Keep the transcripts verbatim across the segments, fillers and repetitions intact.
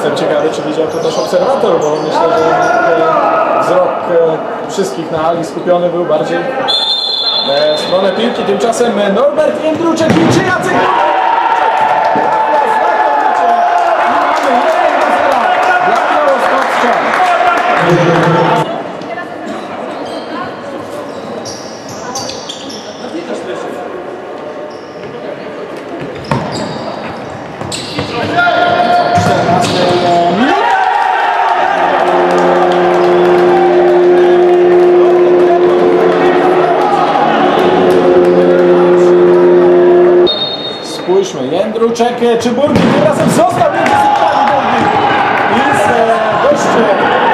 Jestem ciekawy, czy widział to też obserwator, bo myślę, że wzrok wszystkich na Ali skupiony był bardziej w stronę piłki. Tymczasem Norbert Jędruczek i czy Jacek Spójrzmy, Jędruczek czy Burgi tym razem został między sypkami Burgi i z gościem.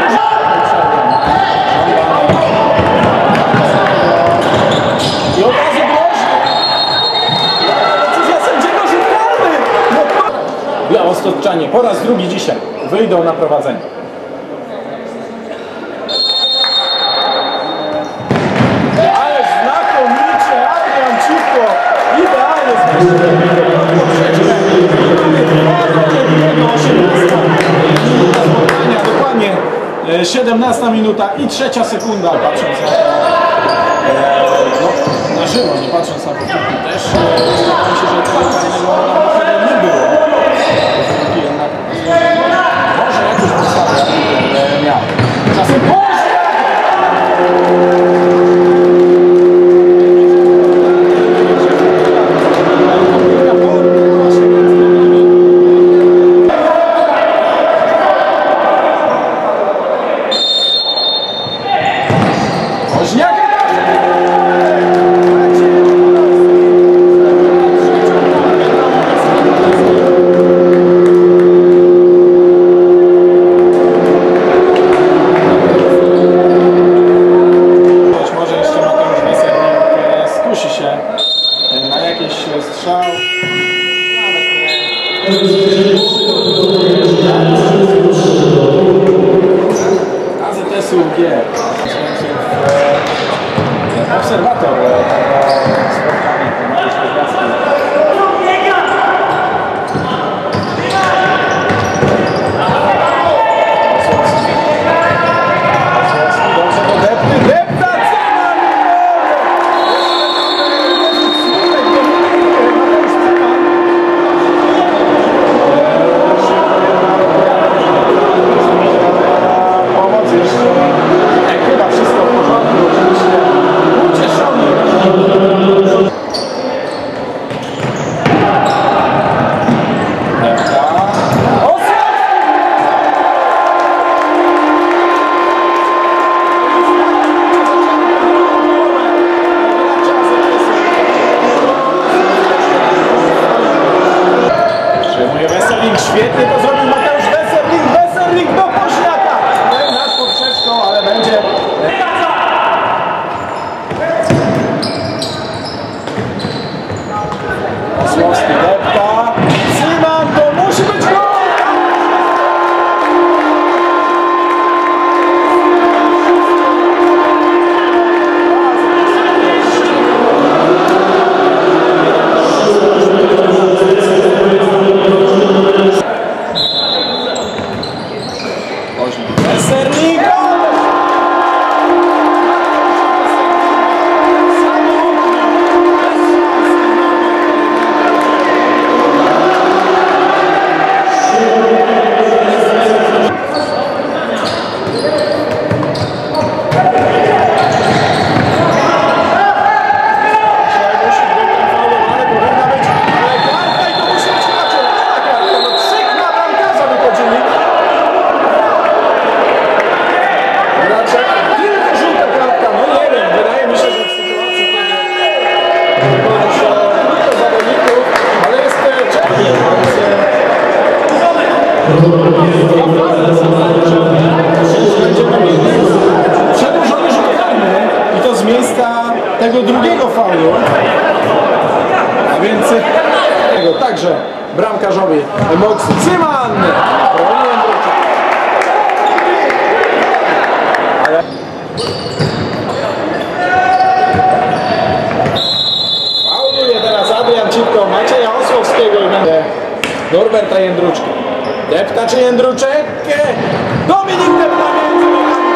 I od razu groźnie. Decyzja sędziego, rzut karny. Białostoczanie po raz drugi dzisiaj wyjdą na prowadzenie. Ależ znakomicie, Adrian Ciwko idealnie zniszczył. Dokładnie siedemnasta minuta i trzecia sekunda, patrząc na, no, na żywo, nie patrząc na powtórki też, wydaje mi się, że tego karnego nie było. Jednak może jakąś podstawę miał. Czasem na jakiś strzał. A Z T S U G. Obserwator spotkania na świetnie to zrobił Mateusz Weserling, Weserling do Poźniaka! Ten nad poprzeczką, ale będzie... Osłowski depta. Syman, to musi być gol! Przedłużony rzut karny i to z miejsca tego drugiego faulu, a więc także bramkarzowi Moksy Cyman. Ale fauluje teraz Adrian Ciwko Macieja Osłowskiego i będzie Norberta Jędruczka. Depta. Taczy Jędruczek. Dominik Depna między nogami.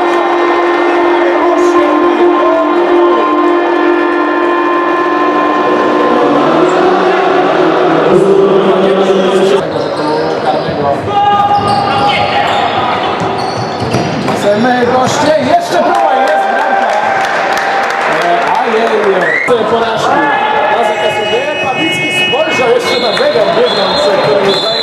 Chcemy goście, jeszcze próba, jest bramka. Ajej, porażki. Na zakazuje. Pawlicki spojrzał jeszcze na zegar biegnący, który jest